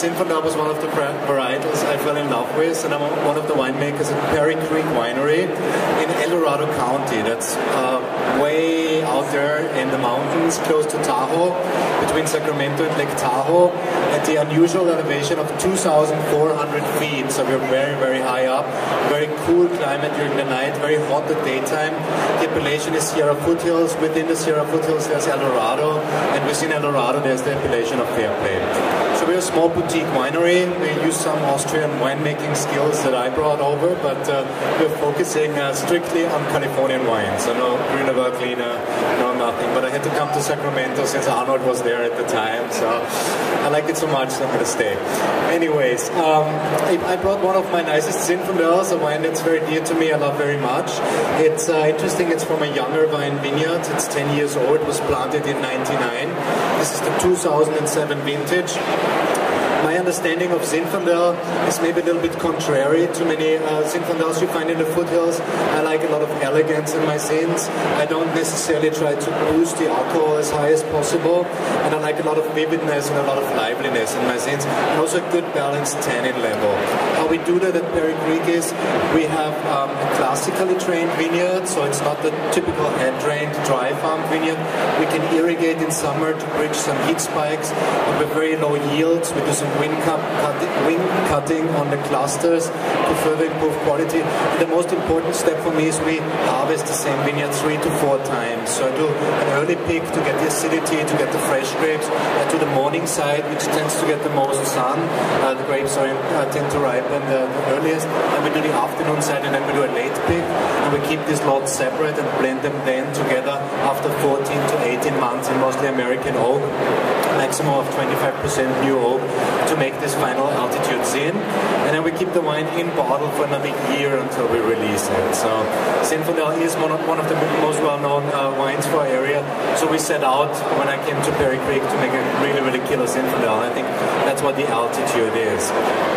Zinfandel was one of the varietals I fell in love with, and I'm one of the winemakers at Perry Creek Winery in El Dorado County. That's way out there in the mountains, close to Tahoe, between Sacramento and Lake Tahoe, at the unusual elevation of 2,400 feet. So we're very, very high up. Very cool climate during the night, very hot at daytime. The appellation is Sierra Foothills. Within the Sierra Foothills there's El Dorado, and within El Dorado there's the appellation of Fairplay. So we're a small boutique winery. We use some Austrian winemaking skills that I brought over, but we're focusing strictly on Californian wine. So no Grüner Veltliner, no nothing. But I had to come to Sacramento since Arnold was there at the time, so I like it so much, so I'm going to stay. Anyways, I brought one of my nicest Zinfandels, a wine that's very dear to me, I love very much. It's interesting, it's from a younger vine vineyard. It's 10 years old, it was planted in '99. This is the 2007 vintage. My understanding of Zinfandel is maybe a little bit contrary to many Zinfandels you find in the foothills. I like a lot of elegance in my Zins. I don't necessarily try to boost the alcohol as high as possible, and I like a lot of vividness and a lot of liveliness in my Zins, and also a good balanced tannin level. How we do that at Perry Creek is we have a classically trained vineyard, so it's not the typical hand-drained dry farm vineyard. We can irrigate in summer to bridge some heat spikes, and with very low yields. We do some wing cutting on the clusters to further improve quality. And the most important step for me is we harvest the same vineyard 3 to 4 times. So I do an early pick to get the acidity, to get the fresh grapes. I do the morning side, which tends to get the most sun. The grapes tend to ripen the earliest. And we do the afternoon side, and then we do a late pick. And we keep these lots separate and blend them then together after 14 to 18 months in mostly American oak, maximum of 25% new oak, to make this final altitude Zin. And then we keep the wine in bottle for another year until we release it. So Zinfandel is one of the most well-known wines for our area. So we set out when I came to Perry Creek to make a really, really killer Zinfandel. I think that's what the altitude is.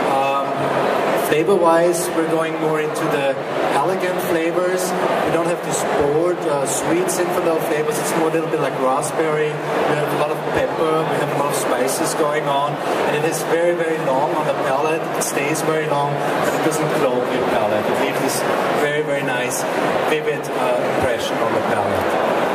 Flavor-wise, we're going more into the elegant flavors. We don't have this bold, sweet Zinfandel flavors. It's more a little bit like raspberry. We have a lot of pepper. We have a lot of spices going on. And it is very, very long on the palate. It stays very long, but it doesn't clog your palate. It leaves this very, very nice, vivid impression on the palate.